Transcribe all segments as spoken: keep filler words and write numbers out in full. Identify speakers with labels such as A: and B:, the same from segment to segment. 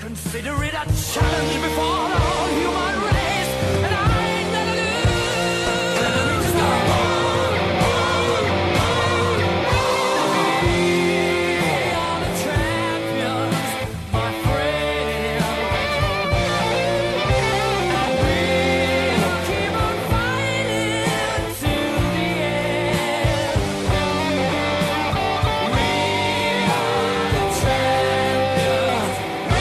A: Consider it a challenge before the whole human race, and I ain't gonna lose. Never need to stop. We are the champions, my friend. We'll keep on fighting to the end. We are the champions.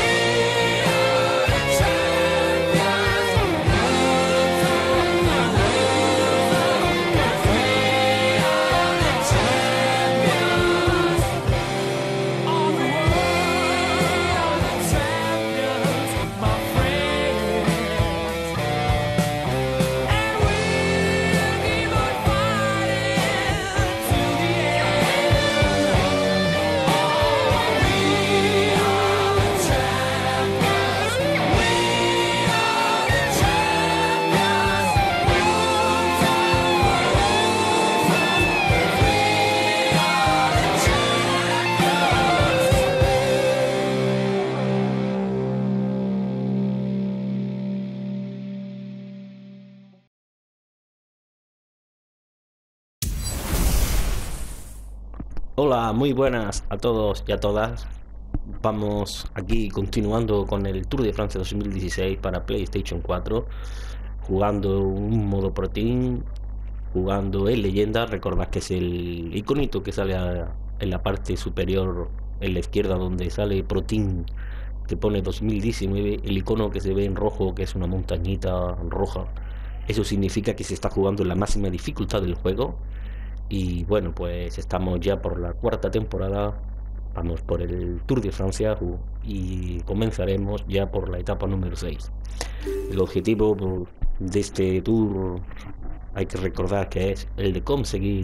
B: Hola, muy buenas a todos y a todas. Vamos aquí continuando con el Tour de Francia dos mil dieciséis para PlayStation cuatro, jugando un modo Pro Team, jugando en leyenda. Recordad que es el iconito que sale a, en la parte superior en la izquierda, donde sale Pro Team, que pone dos mil diecinueve, el icono que se ve en rojo, que es una montañita roja. Eso significa que se está jugando en la máxima dificultad del juego. Y bueno, pues estamos ya por la cuarta temporada, vamos por el Tour de Francia y comenzaremos ya por la etapa número seis. El objetivo de este Tour, hay que recordar que es el de conseguir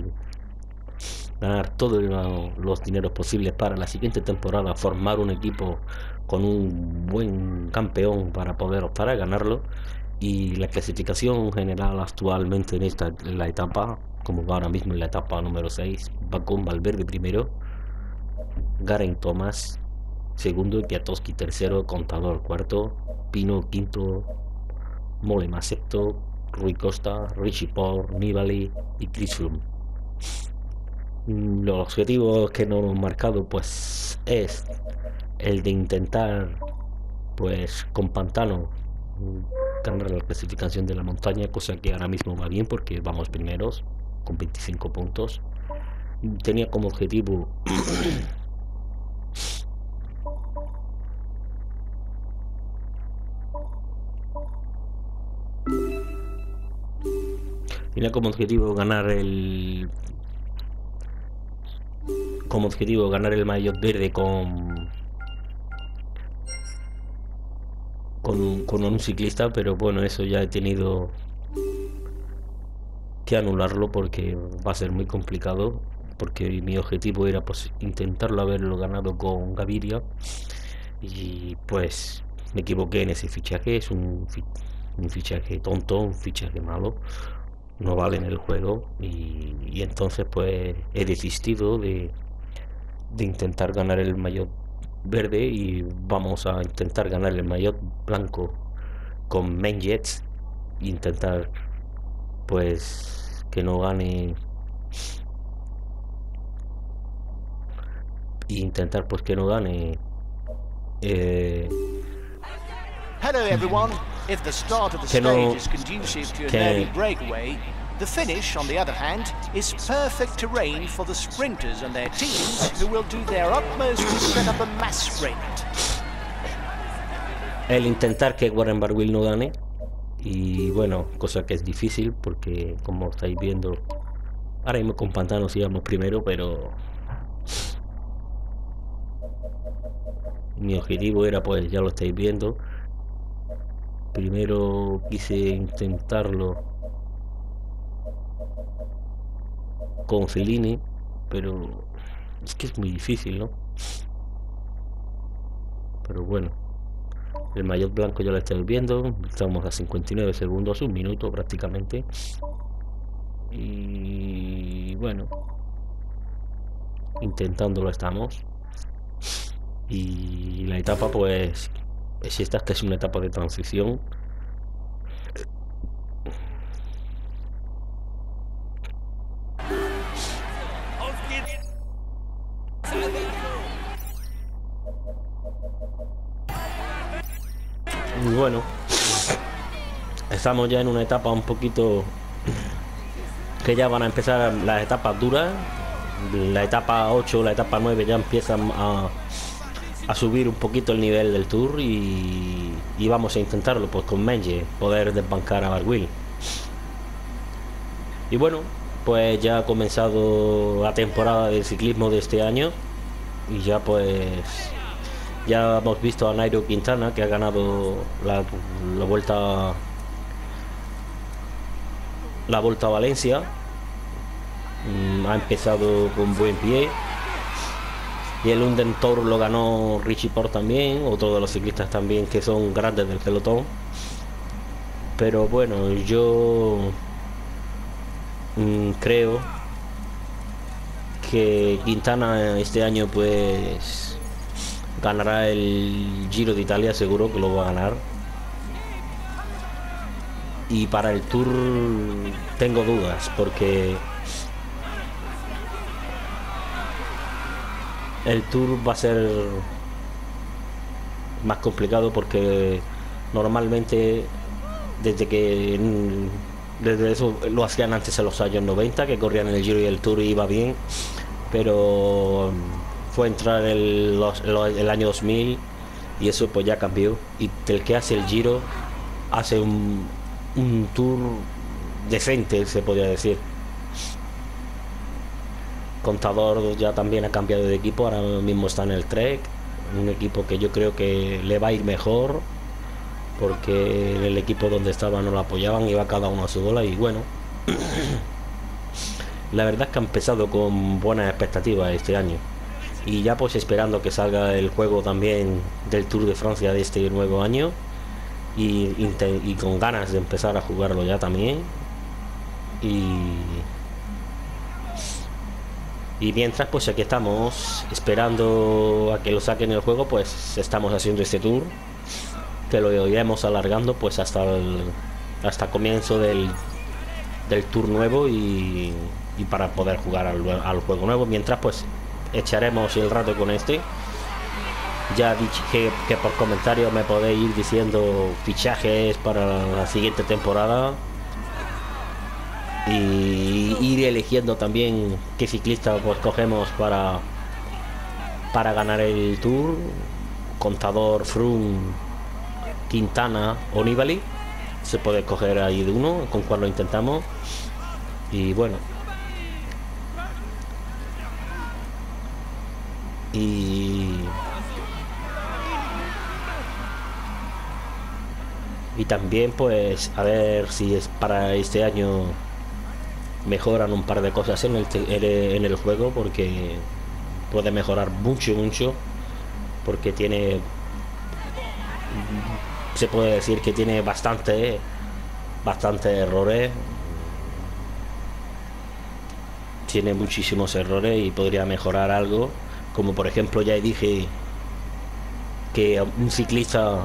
B: ganar todos los dineros posibles para la siguiente temporada, formar un equipo con un buen campeón para poder optar a ganarlo. Y la clasificación general actualmente en esta en la etapa, como va ahora mismo en la etapa número seis, va con Valverde primero, Geraint Thomas segundo, Kwiatkowski tercero, Contador cuarto, Pino quinto, Mollema sexto, Rui Costa, Richie Porte, Nibali y Chris Froome. Los objetivos que nos hemos marcado pues es el de intentar, pues con Pantano, ganar la clasificación de la montaña, cosa que ahora mismo va bien porque vamos primeros con veinticinco puntos. Tenía como objetivo tenía como objetivo ganar el como objetivo ganar el maillot verde con Con, con un ciclista, pero bueno, eso ya he tenido que anularlo porque va a ser muy complicado, porque mi objetivo era pues intentarlo haberlo ganado con Gaviria y pues me equivoqué en ese fichaje. Es un, un fichaje tonto, un fichaje malo, no vale en el juego y, y entonces pues he desistido de, de intentar ganar el maillot verde y vamos a intentar ganar el maillot blanco con Menjets, intentar pues que no gane y intentar pues que no gane eh,
C: Hello everyone. If the start of the
B: que no-
C: stage is conducive to an
B: que-
C: early breakaway, the finish, on the other hand, is perfect terrain for the sprinters and their teams, who will do their utmost to set up a mass sprint.
B: el intentar que Warren Barguil no gane, y bueno, cosa que es difícil porque como estáis viendo ahora mismo con Pantanos íbamos primero, pero mi objetivo era, pues ya lo estáis viendo, primero quise intentarlo con Fellini, pero es que es muy difícil, ¿no? Pero bueno, el maillot blanco ya lo estáis viendo, estamos a cincuenta y nueve segundos, un minuto prácticamente. Y bueno, intentándolo estamos. Y la etapa pues es esta, que es una etapa de transición. Y bueno, estamos ya en una etapa un poquito que ya van a empezar las etapas duras. La etapa ocho, la etapa nueve ya empiezan a, a subir un poquito el nivel del Tour y, y vamos a intentarlo pues con Menge, poder desbancar a Barguil. Y bueno, pues ya ha comenzado la temporada del ciclismo de este año y ya pues ya hemos visto a Nairo Quintana, que ha ganado la, la vuelta la vuelta a Valencia. Ha empezado con buen pie, y el London Tour lo ganó Richie Porte también, otro de los ciclistas también que son grandes del pelotón. Pero bueno, yo mmm, creo que Quintana este año pues ganará el Giro de Italia, seguro que lo va a ganar. Y para el Tour tengo dudas, porque el Tour va a ser más complicado, porque normalmente desde que desde eso lo hacían antes en los años noventa, que corrían el Giro y el Tour y iba bien, pero fue entrar el, los, el año dos mil y eso pues ya cambió, y el que hace el Giro hace un, un Tour decente, se podría decir. Contador ya también ha cambiado de equipo, ahora mismo está en el Trek, un equipo que yo creo que le va a ir mejor, porque en el equipo donde estaba no lo apoyaban, iba cada uno a su bola. Y bueno, la verdad es que ha empezado con buenas expectativas este año, y ya pues esperando que salga el juego también del Tour de Francia de este nuevo año, y, y con ganas de empezar a jugarlo ya también. Y Y mientras pues aquí estamos esperando a que lo saquen el juego, pues estamos haciendo este tour, que lo iremos alargando pues hasta el hasta comienzo del, del tour nuevo, y, y para poder jugar al, al juego nuevo. Mientras pues echaremos el rato con este. Ya dije que por comentario me podéis ir diciendo fichajes para la siguiente temporada, y ir eligiendo también qué ciclista pues cogemos para para ganar el Tour. Contador, Froome, Quintana o Nibali, se puede coger ahí de uno con cual lo intentamos. Y bueno, y y también pues a ver si es para este año mejoran un par de cosas en el, en el juego, porque puede mejorar mucho mucho porque tiene, se puede decir que tiene bastante bastante errores, tiene muchísimos errores y podría mejorar algo, como por ejemplo ya dije que un ciclista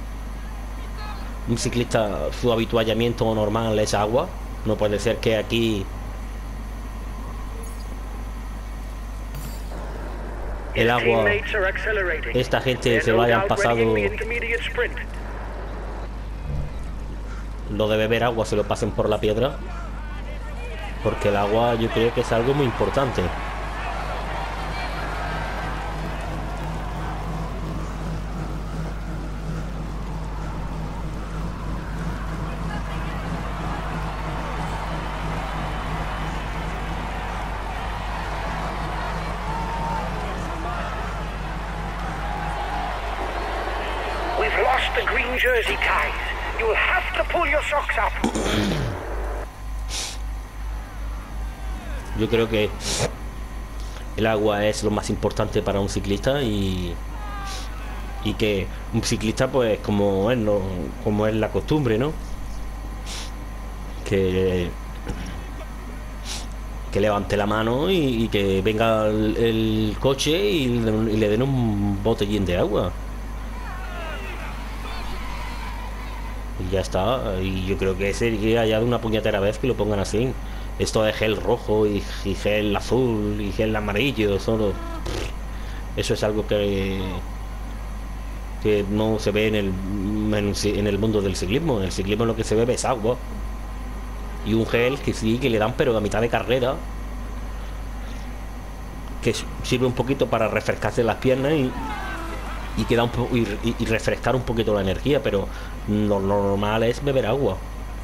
B: un ciclista su habituallamiento normal es agua. No puede ser que aquí el agua, esta gente se lo hayan pasado, lo de beber agua se lo pasen por la piedra, porque el agua yo creo que es algo muy importante.
D: Jersey ties. You'll have to pull your socks up.
B: Yo creo que el agua es lo más importante para un ciclista, y y que un ciclista pues como es, no, como es la costumbre, ¿no? Que que levante la mano y, y que venga el, el coche y, y le den un botellín de agua. Y ya está. Y yo creo que sería ya de una puñetera vez que lo pongan así. Esto de gel rojo y, y gel azul y gel amarillo, solo. Eso es algo que que no se ve en el en el mundo del ciclismo. En el ciclismo lo que se ve es agua y un gel que sí que le dan, pero a mitad de carrera, que sirve un poquito para refrescarse las piernas y y queda un po y, y refrescar un poquito la energía, pero lo, lo normal es beber agua.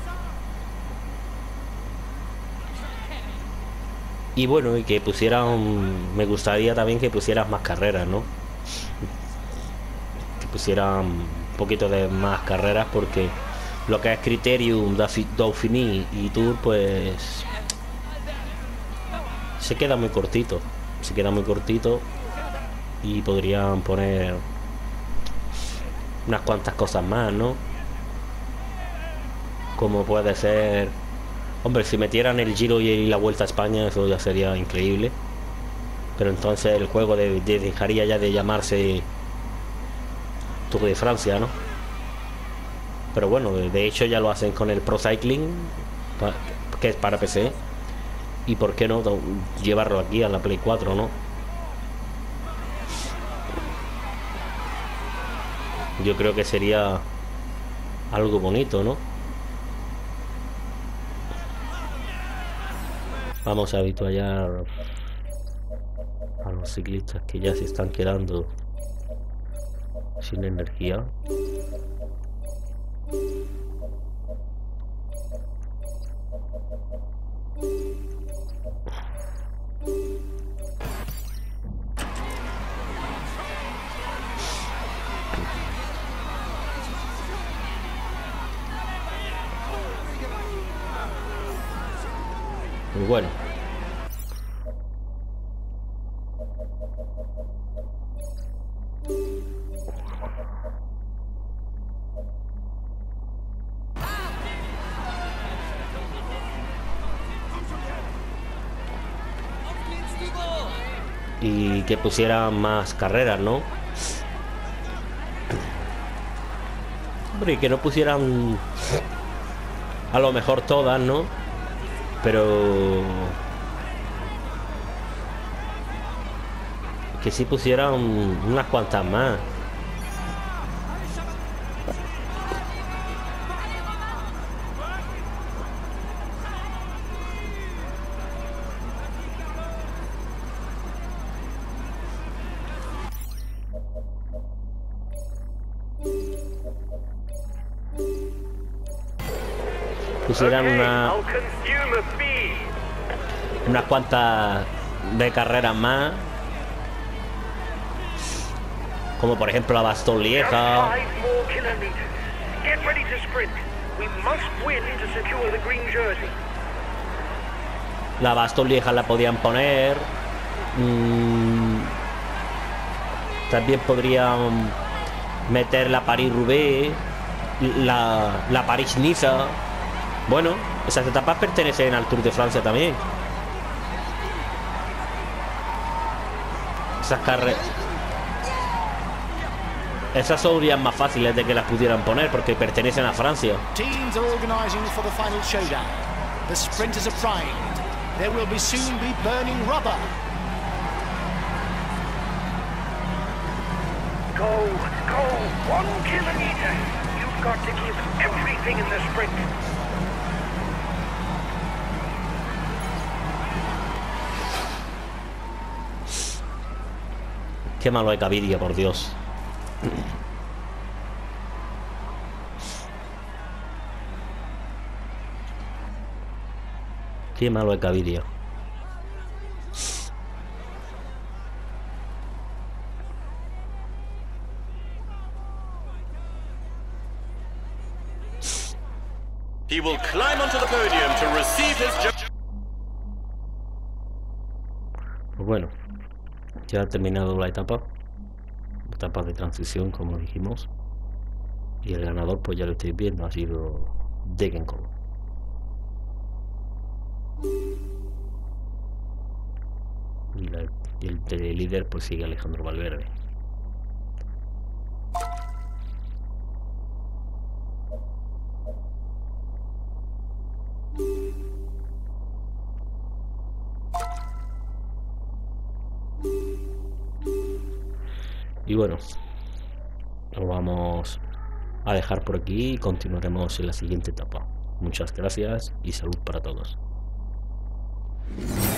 B: Y bueno, y que pusieran, me gustaría también que pusieran más carreras, ¿no? Que pusieran un poquito de más carreras, porque lo que es Criterium, Dauphiné y Tour, pues se queda muy cortito, se queda muy cortito y podrían poner unas cuantas cosas más, ¿no? Como puede ser, hombre, si metieran el Giro y la Vuelta a España, eso ya sería increíble. Pero entonces el juego de, de dejaría ya de llamarse Tour de Francia, ¿no? Pero bueno, de hecho ya lo hacen con el Pro Cycling, que es para P C. Y por qué no llevarlo aquí a la Play cuatro, ¿no? Yo creo que sería algo bonito, ¿no? Vamos a habituallar a los ciclistas que ya se están quedando sin energía. Muy bueno. Y que pusieran más carreras, ¿no? Hombre, y que no pusieran a lo mejor todas, ¿no? Pero que sí pusieran unas cuantas más. Pusieran una unas cuantas de carreras más, como por ejemplo la Bastogne Lieja. La Bastogne Lieja la podían poner. Mm, también podrían meter la París-Roubaix, la, la París-Niza. Bueno, esas etapas pertenecen al Tour de Francia también. Esas carreras, esas serían más fáciles de que las pudieran poner porque pertenecen a Francia.
C: Teams are organising for the final showdown. The sprinters are primed. There will be soon be burning rubber.
D: Go, go, one kilometre. You've got to give everything in the sprint.
B: Qué malo es Gaviria, por Dios. Qué malo es Gaviria.
E: He will climb onto the podium to receive his jo-
B: Pues bueno, ya ha terminado la etapa. Etapa de transición, como dijimos. Y el ganador, pues ya lo estáis viendo, ha sido Degenkolb. Y, la, y el, el líder, pues sigue Alejandro Valverde. Y bueno, nos vamos a dejar por aquí y continuaremos en la siguiente etapa. Muchas gracias y salud para todos.